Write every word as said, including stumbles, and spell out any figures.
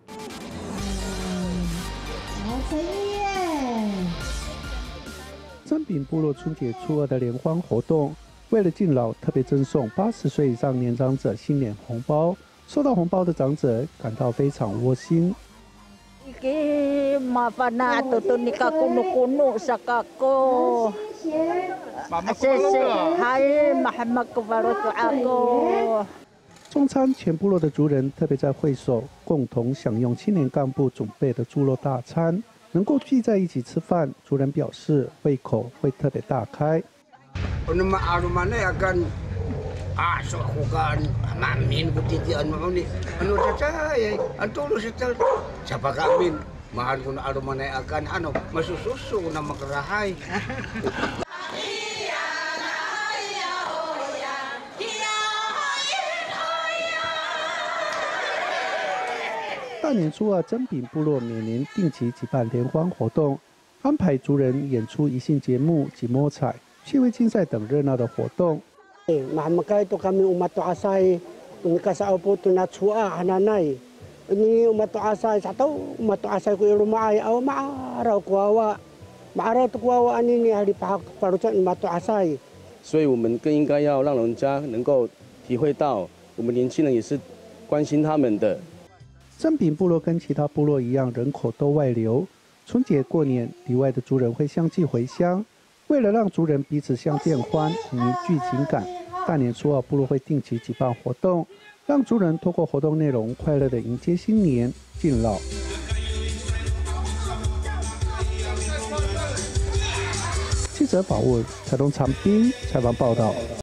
好，陈一燕。 真柄部落春节初二的联欢活动，为了敬老，特别赠送八十岁以上年长者新年红包。收到红包的长者感到非常窝心。 Iki mapana tutu nika kuno-kuno sa kako. Sese hai Muhammad kabarutu ako. 中餐全部落的族人特别在会所共同享用青年干部准备的猪肉大餐，能够聚在一起吃饭，族人表示胃口会特别大开。 Aso ako kan mamin ko titian mo ni ano sa chay ang tulo sa chay sa pag-amin mahal ko na ano manay akan ano masususo na makarahay 大年初二，真柄部落每年定期举办联欢活动，安排族人演出宜兴节目及摸彩、趣味竞赛等热闹的活动。 Mahamagay ito kami umato asay, kasao po ito na tsua, hananay. Ini umato asay, sa to, umato asay ko yung rumaay, aw maaraw kuwawa. Maaraw to kuwawa ani ni halipahak parutan umato asay. 所以我们更应该要让人家能够体会到，我们年轻人也是关心他们的。 真柄部落跟其他部落一样，人口都外流。春节过年，里外的族人会相继回乡。 为了让族人彼此相见欢，凝聚情感，大年初二部落会定期举办活动，让族人透过活动内容快乐地迎接新年、敬老。记者宝物台东长滨采访报道。